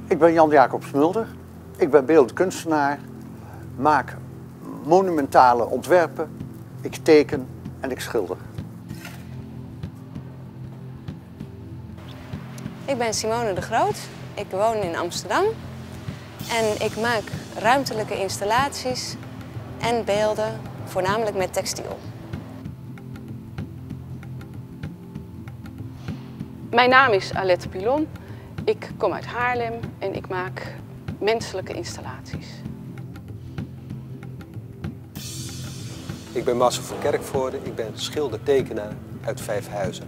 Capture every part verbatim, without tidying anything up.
Ik ben Jan-Jacob Smulder. Ik ben beeldend kunstenaar, maak monumentale ontwerpen, ik teken en ik schilder. Ik ben Simone de Groot, ik woon in Amsterdam en ik maak ruimtelijke installaties en beelden, voornamelijk met textiel. Mijn naam is Alette Pilon, ik kom uit Haarlem en ik maak menselijke installaties. Ik ben Marcel van Kerkvoorde, ik ben schilder-tekenaar uit Vijfhuizen.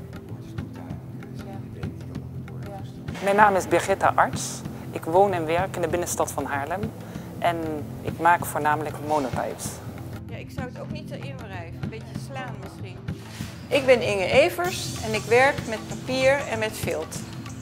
Mijn naam is Birgitta Arts. Ik woon en werk in de binnenstad van Haarlem en ik maak voornamelijk monotypes. Ja, ik zou het ook niet erin wrijven, een beetje slaan misschien. Ik ben Inge Evers en ik werk met papier en met vilt.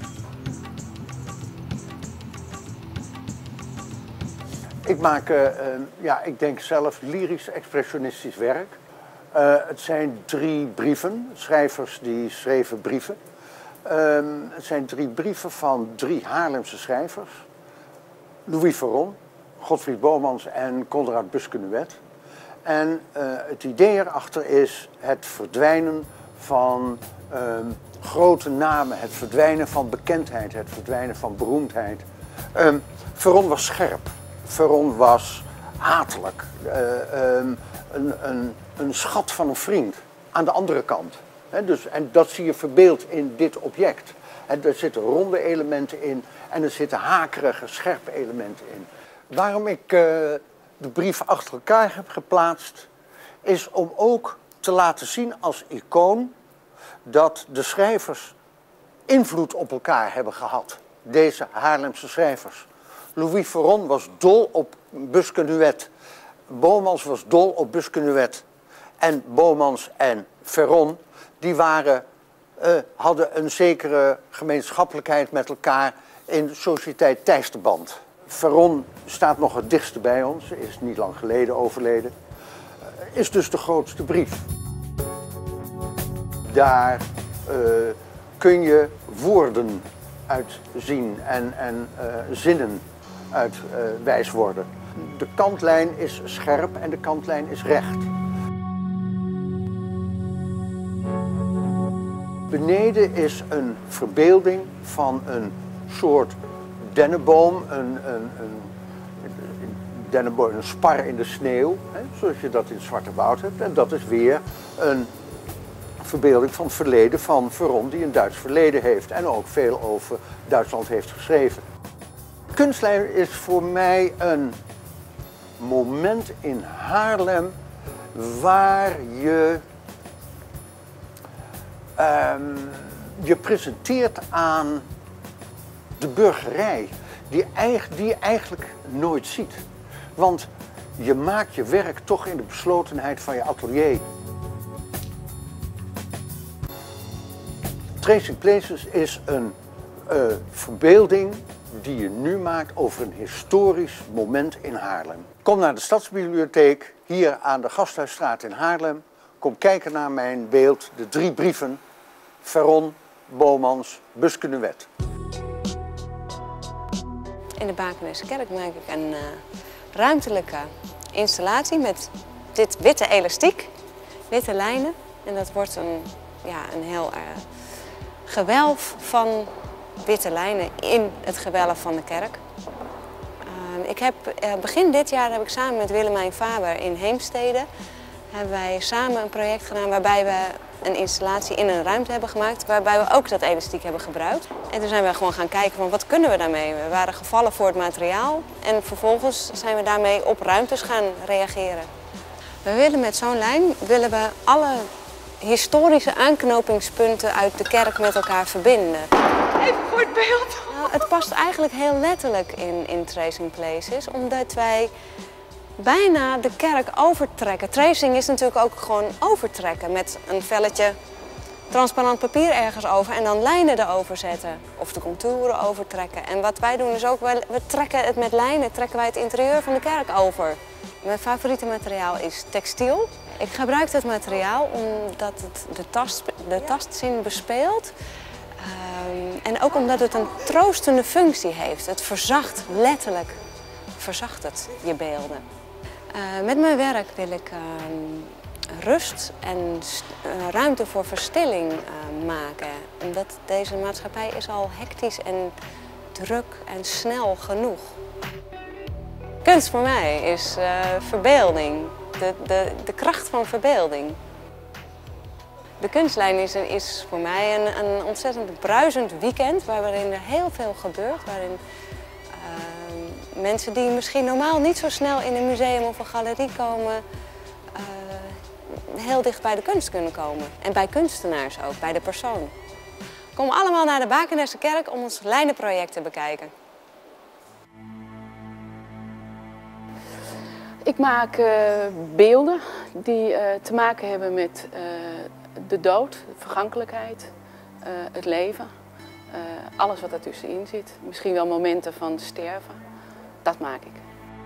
Ik maak, uh, uh, ja, ik denk zelf, lyrisch expressionistisch werk. Uh, het zijn drie brieven, schrijvers die schreven brieven. Uh, het zijn drie brieven van drie Haarlemse schrijvers. Louis Verron, Godfried Bomans en Konrad Buskenuet. En uh, het idee erachter is het verdwijnen van uh, grote namen, het verdwijnen van bekendheid, het verdwijnen van beroemdheid. Uh, Verron was scherp. Verron was hatelijk, uh, um, een, een, een schat van een vriend aan de andere kant. He, dus, en dat zie je verbeeld in dit object. He, er zitten ronde elementen in en er zitten hakerige, scherpe elementen in. Waarom ik uh, de brief achter elkaar heb geplaatst, is om ook te laten zien als icoon dat de schrijvers invloed op elkaar hebben gehad. Deze Haarlemse schrijvers. Louis Verron was dol op Buskenuet. Bomans was dol op Buskenuet. En Bomans en Verron, die waren, uh, hadden een zekere gemeenschappelijkheid met elkaar in de Sociëteit Tijsterband. Verron staat nog het dichtste bij ons, is niet lang geleden overleden. Uh, is dus de grootste brief. Daar uh, kun je woorden uit zien en, en uh, zinnen uit uh, wijs worden. De kantlijn is scherp en de kantlijn is recht. Beneden is een verbeelding van een soort dennenboom, een, een, een, een, dennenboom, een spar in de sneeuw, hè, zoals je dat in het Zwarte Woud hebt. En dat is weer een verbeelding van het verleden van Verron, die een Duits verleden heeft en ook veel over Duitsland heeft geschreven. Kunstlijn is voor mij een moment in Haarlem waar je um, je presenteert aan de burgerij die, eigen, die je eigenlijk nooit ziet. Want je maakt je werk toch in de beslotenheid van je atelier. Tracing Places is een uh, verbeelding die je nu maakt over een historisch moment in Haarlem. Kom naar de Stadsbibliotheek, hier aan de Gasthuisstraat in Haarlem. Kom kijken naar mijn beeld, de drie brieven, Verron, Bomans, Buskenuet. In de Bakenese kerk maak ik een uh, ruimtelijke installatie met dit witte elastiek, witte lijnen. En dat wordt een, ja, een heel uh, gewelf van witte lijnen in het gewelf van de kerk. Uh, ik heb, uh, begin dit jaar heb ik samen met Willemijn Faber in Heemstede hebben wij samen een project gedaan waarbij we een installatie in een ruimte hebben gemaakt, waarbij we ook dat elastiek hebben gebruikt. En toen zijn we gewoon gaan kijken van wat kunnen we daarmee. We waren gevallen voor het materiaal en vervolgens zijn we daarmee op ruimtes gaan reageren. We willen met zo'n lijn willen we alle historische aanknopingspunten uit de kerk met elkaar verbinden. Even voor het beeld. Nou, het past eigenlijk heel letterlijk in, in Tracing Places, omdat wij bijna de kerk overtrekken. Tracing is natuurlijk ook gewoon overtrekken met een velletje transparant papier ergens over en dan lijnen erover zetten. Of de contouren overtrekken. En wat wij doen is ook, we trekken het met lijnen, trekken wij het interieur van de kerk over. Mijn favoriete materiaal is textiel. Ik gebruik dat materiaal omdat het de, tast, de tastzin bespeelt. Um, en ook omdat het een troostende functie heeft. Het verzacht, letterlijk verzacht het je beelden. Uh, met mijn werk wil ik uh, rust en uh, ruimte voor verstilling uh, maken. Omdat deze maatschappij is al hectisch en druk en snel genoeg. Kunst voor mij is uh, verbeelding, de, de, de kracht van verbeelding. De kunstlijn is, is voor mij een, een ontzettend bruisend weekend waarin er heel veel gebeurt. Waarin uh, mensen die misschien normaal niet zo snel in een museum of een galerie komen, uh, heel dicht bij de kunst kunnen komen. En bij kunstenaars ook, bij de persoon. Kom allemaal naar de Bakenerse Kerk om ons lijnenproject te bekijken. Ik maak uh, beelden die uh, te maken hebben met uh, de dood, de vergankelijkheid, uh, het leven. Uh, alles wat ertussenin zit. Misschien wel momenten van sterven. Dat maak ik.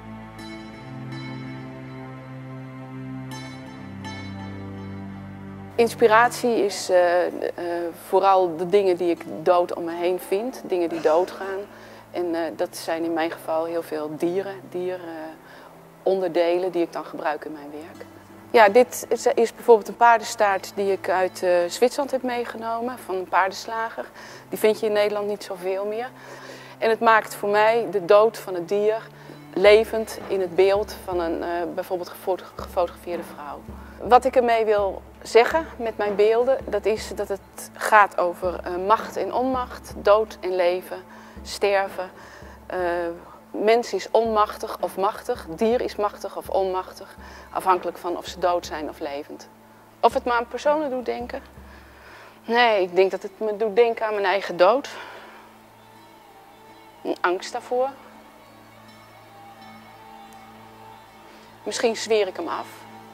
Inspiratie is uh, uh, vooral de dingen die ik dood om me heen vind. Dingen die doodgaan. En uh, dat zijn in mijn geval heel veel dieren. dieren uh, onderdelen die ik dan gebruik in mijn werk. Ja, dit is, is bijvoorbeeld een paardenstaart die ik uit uh, Zwitserland heb meegenomen, van een paardenslager. Die vind je in Nederland niet zoveel meer. En het maakt voor mij de dood van het dier levend in het beeld van een uh, bijvoorbeeld gefotografeerde vrouw. Wat ik ermee wil zeggen met mijn beelden, dat is dat het gaat over uh, macht en onmacht, dood en leven, sterven. Uh, Mens is onmachtig of machtig, dier is machtig of onmachtig, afhankelijk van of ze dood zijn of levend. Of het me aan personen doet denken? Nee, ik denk dat het me doet denken aan mijn eigen dood. Een angst daarvoor. Misschien zweer ik hem af.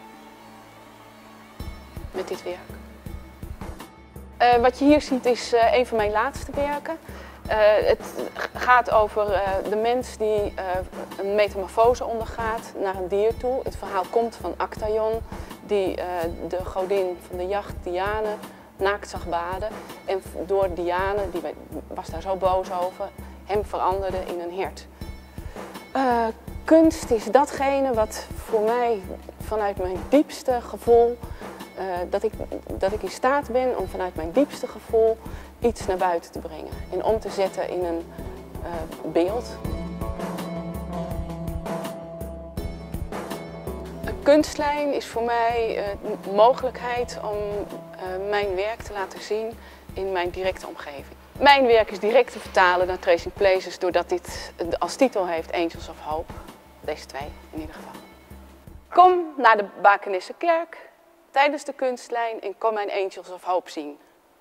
Met dit werk. Uh, wat je hier ziet is uh, een van mijn laatste werken. Uh, het gaat over uh, de mens die uh, een metamorfose ondergaat naar een dier toe. Het verhaal komt van Actaeon, die uh, de godin van de jacht, Diane, naakt zag baden. En door Diane, die was daar zo boos over, hem veranderde in een hert. Uh, kunst is datgene wat voor mij vanuit mijn diepste gevoel, uh, dat, ik, dat ik in staat ben om vanuit mijn diepste gevoel iets naar buiten te brengen en om te zetten in een uh, beeld. Een kunstlijn is voor mij uh, de mogelijkheid om uh, mijn werk te laten zien in mijn directe omgeving. Mijn werk is direct te vertalen naar Tracing Places doordat dit als titel heeft Angels of Hope. Deze twee in ieder geval. Kom naar de Bakenerse Kerk tijdens de kunstlijn en kom mijn Angels of Hope zien.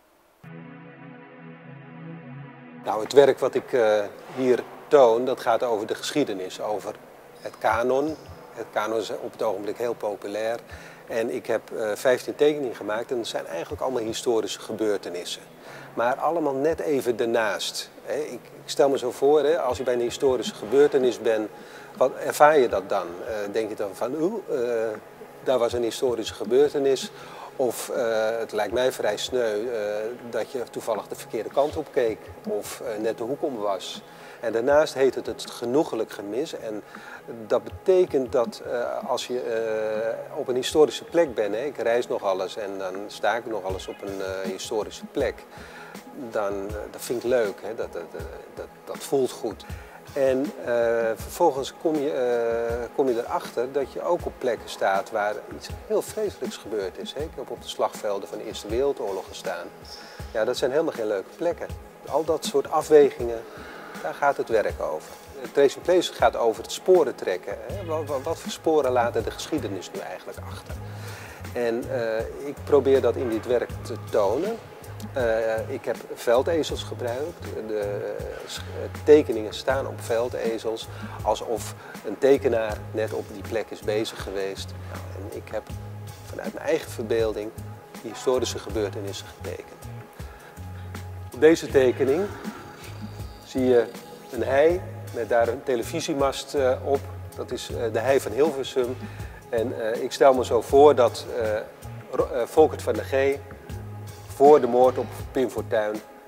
Nou, het werk wat ik uh, hier toon, dat gaat over de geschiedenis, over het kanon. Het kanon is op het ogenblik heel populair. En ik heb uh, vijftien tekeningen gemaakt en dat zijn eigenlijk allemaal historische gebeurtenissen. Maar allemaal net even ernaast. Hè. Ik, ik stel me zo voor, hè, als je bij een historische gebeurtenis bent, wat ervaar je dat dan? Uh, denk je dan van, oeh, uh, daar was een historische gebeurtenis. Of uh, het lijkt mij vrij sneu uh, dat je toevallig de verkeerde kant op keek of uh, net de hoek om was. En daarnaast heet het het genoegelijk gemis. En dat betekent dat uh, als je uh, op een historische plek bent, hè, ik reis nog alles en dan sta ik nog alles op een uh, historische plek, dan uh, dat vind ik leuk, hè, dat, dat, dat, dat voelt goed. En uh, vervolgens kom je, uh, kom je erachter dat je ook op plekken staat waar iets heel vreselijks gebeurd is. Hè? Ik heb op de slagvelden van de Eerste Wereldoorlog gestaan. Ja, dat zijn helemaal geen leuke plekken. Al dat soort afwegingen, daar gaat het werk over. Tracing Places gaat over het sporen trekken. Hè? Wat, wat, wat voor sporen laten de geschiedenis nu eigenlijk achter? En uh, ik probeer dat in dit werk te tonen. Uh, ik heb veldezels gebruikt. De uh, tekeningen staan op veldezels, alsof een tekenaar net op die plek is bezig geweest. Nou, en ik heb vanuit mijn eigen verbeelding die historische gebeurtenissen getekend. Op deze tekening zie je een hei met daar een televisiemast uh, op. Dat is uh, de hei van Hilversum. En uh, ik stel me zo voor dat uh, uh, Volkert van der G voor de moord op Pim Fortuyn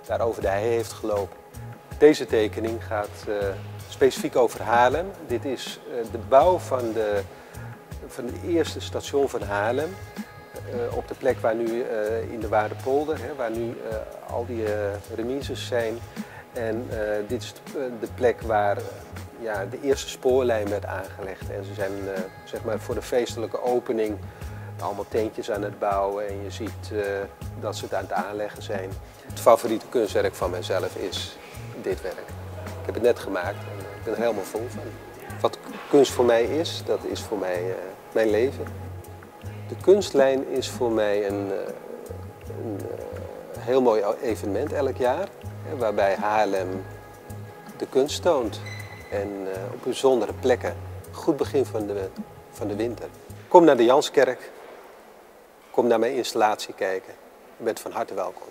daar over de hei heeft gelopen. Deze tekening gaat uh, specifiek over Haarlem. Dit is uh, de bouw van de, van het eerste station van Haarlem. Uh, op de plek waar nu uh, in de Waardepolder, hè, waar nu uh, al die uh, remises zijn. En uh, dit is de plek waar uh, ja, de eerste spoorlijn werd aangelegd. En ze zijn uh, zeg maar voor de feestelijke opening allemaal tentjes aan het bouwen. En je ziet uh, dat ze het aan het aanleggen zijn. Het favoriete kunstwerk van mijzelf is dit werk. Ik heb het net gemaakt en ik ben er helemaal vol van. Wat kunst voor mij is, dat is voor mij uh, mijn leven. De kunstlijn is voor mij een, uh, een uh, heel mooi evenement elk jaar. Hè, waarbij Haarlem de kunst toont. En uh, op bijzondere plekken. Goed begin van de, van de winter. Kom naar de Janskerk. Kom naar mijn installatie kijken. Je bent van harte welkom.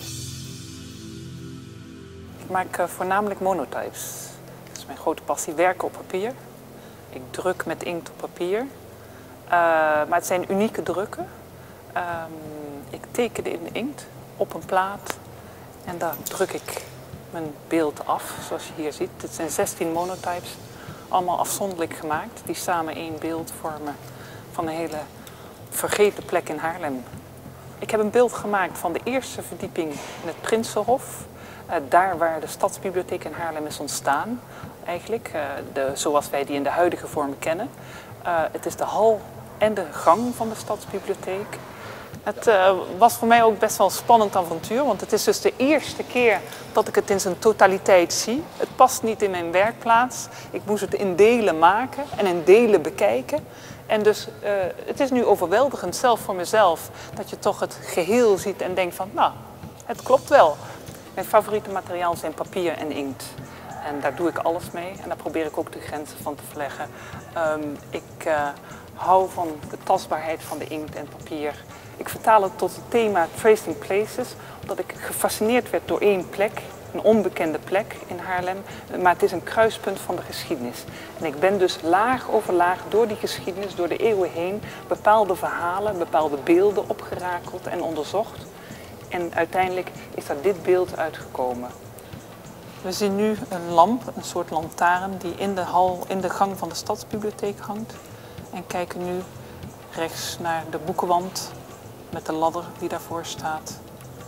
Ik maak uh, voornamelijk monotypes. Dat is mijn grote passie, werken op papier. Ik druk met inkt op papier. Uh, maar het zijn unieke drukken. Um, ik teken in de inkt op een plaat. En daar druk ik mijn beeld af, zoals je hier ziet. Dit zijn zestien monotypes, allemaal afzonderlijk gemaakt. Die samen één beeld vormen van een hele vergeten plek in Haarlem. Ik heb een beeld gemaakt van de eerste verdieping in het Prinsenhof. Uh, daar waar de Stadsbibliotheek in Haarlem is ontstaan, eigenlijk. Uh, de, zoals wij die in de huidige vorm kennen. Uh, het is de hal en de gang van de Stadsbibliotheek. Het uh, was voor mij ook best wel een spannend avontuur, want het is dus de eerste keer dat ik het in zijn totaliteit zie. Het past niet in mijn werkplaats. Ik moest het in delen maken en in delen bekijken. En dus uh, het is nu overweldigend, zelf voor mezelf, dat je toch het geheel ziet en denkt van, nou, het klopt wel. Mijn favoriete materiaal zijn papier en inkt. En daar doe ik alles mee en daar probeer ik ook de grenzen van te verleggen. Um, ik uh, hou van de tastbaarheid van de inkt en papier. Ik vertaal het tot het thema Tracing Places, omdat ik gefascineerd werd door één plek, een onbekende plek in Haarlem, maar het is een kruispunt van de geschiedenis. En ik ben dus laag over laag door die geschiedenis, door de eeuwen heen, bepaalde verhalen, bepaalde beelden opgerakeld en onderzocht. En uiteindelijk is daar dit beeld uitgekomen. We zien nu een lamp, een soort lantaarn, die in de hal, in de gang van de Stadsbibliotheek hangt. En kijken nu rechts naar de boekenwand met de ladder die daarvoor staat.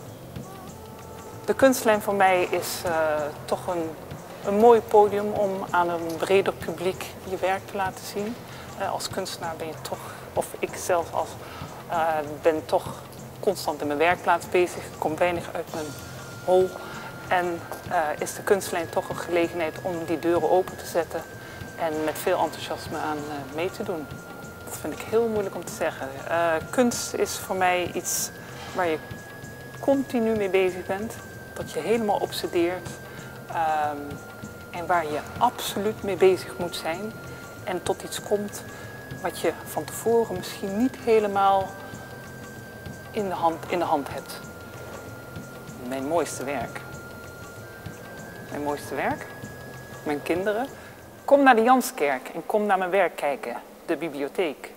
De kunstlijn voor mij is uh, toch een, een mooi podium om aan een breder publiek je werk te laten zien. Uh, als kunstenaar ben je toch, of ik zelf als, uh, ben toch constant in mijn werkplaats bezig. Ik kom weinig uit mijn hol. En uh, is de kunstlijn toch een gelegenheid om die deuren open te zetten en met veel enthousiasme aan uh, mee te doen. Dat vind ik heel moeilijk om te zeggen. Uh, kunst is voor mij iets waar je continu mee bezig bent, dat je helemaal obsedeert um, en waar je absoluut mee bezig moet zijn en tot iets komt wat je van tevoren misschien niet helemaal in de hand, in de hand hebt. Mijn mooiste werk. Mijn mooiste werk? Mijn kinderen. Kom naar de Janskerk en kom naar mijn werk kijken. De bibliotheek.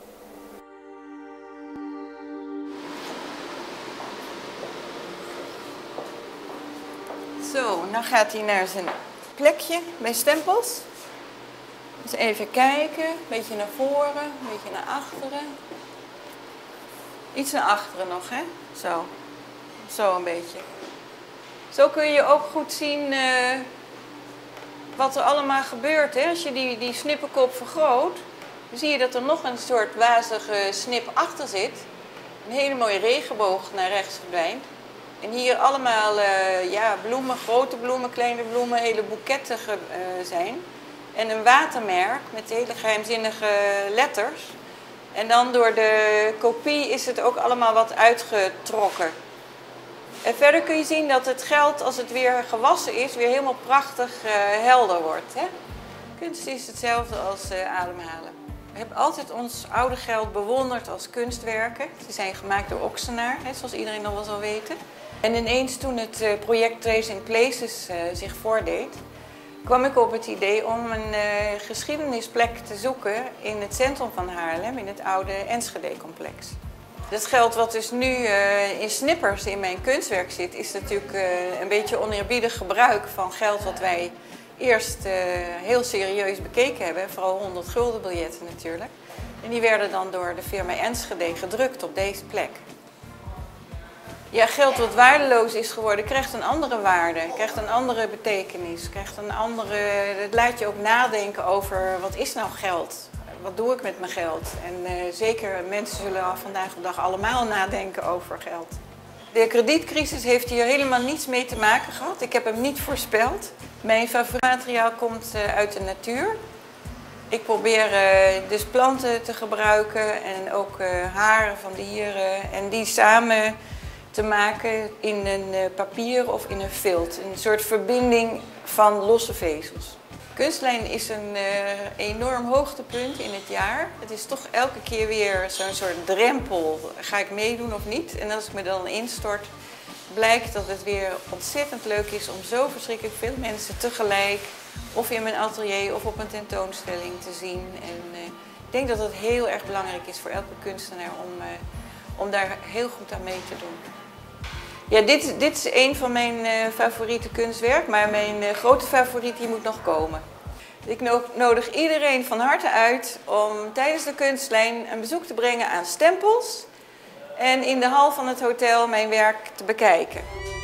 Zo, dan gaat hij naar zijn plekje bij stempels. Dus even kijken, een beetje naar voren, een beetje naar achteren. Iets naar achteren nog, hè? Zo. Zo een beetje. Zo kun je ook goed zien uh, wat er allemaal gebeurt. Hè? Als je die, die snippenkop vergroot, dan zie je dat er nog een soort wazige snip achter zit. Een hele mooie regenboog naar rechts verdwijnt. En hier allemaal uh, ja, bloemen, grote bloemen, kleine bloemen, hele boeketten uh, zijn. En een watermerk met hele geheimzinnige letters. En dan door de kopie is het ook allemaal wat uitgetrokken. En verder kun je zien dat het geld, als het weer gewassen is, weer helemaal prachtig uh, helder wordt. Hè? Kunst is hetzelfde als uh, ademhalen. We hebben altijd ons oude geld bewonderd als kunstwerken. Ze zijn gemaakt door Oxenaar, hè, zoals iedereen nog wel zal weten. En ineens toen het uh, project Tracing Places uh, zich voordeed, kwam ik op het idee om een uh, geschiedenisplek te zoeken in het centrum van Haarlem, in het oude Enschede-complex. Het geld wat dus nu uh, in snippers in mijn kunstwerk zit, is natuurlijk uh, een beetje oneerbiedig gebruik van geld wat wij eerst uh, heel serieus bekeken hebben. Vooral honderd gulden biljetten natuurlijk. En die werden dan door de firma Enschede gedrukt op deze plek. Ja, geld wat waardeloos is geworden, krijgt een andere waarde, krijgt een andere betekenis, krijgt een andere... Het laat je ook nadenken over wat is nou geld? Wat doe ik met mijn geld? En uh, zeker mensen zullen vandaag de dag allemaal nadenken over geld. De kredietcrisis heeft hier helemaal niets mee te maken gehad. Ik heb hem niet voorspeld. Mijn favoriet materiaal komt uh, uit de natuur. Ik probeer uh, dus planten te gebruiken en ook uh, haren van dieren en die samen te maken in een uh, papier of in een vilt. Een soort verbinding van losse vezels. Kunstlijn is een uh, enorm hoogtepunt in het jaar. Het is toch elke keer weer zo'n soort drempel. Ga ik meedoen of niet? En als ik me dan instort, blijkt dat het weer ontzettend leuk is om zo verschrikkelijk veel mensen tegelijk, of in mijn atelier of op een tentoonstelling te zien. En uh, ik denk dat het heel erg belangrijk is voor elke kunstenaar om, uh, om daar heel goed aan mee te doen. Ja, dit, dit is een van mijn uh, favoriete kunstwerk, maar mijn uh, grote favoriet die moet nog komen. Ik nodig iedereen van harte uit om tijdens de kunstlijn een bezoek te brengen aan Stempels en in de hal van het hotel mijn werk te bekijken.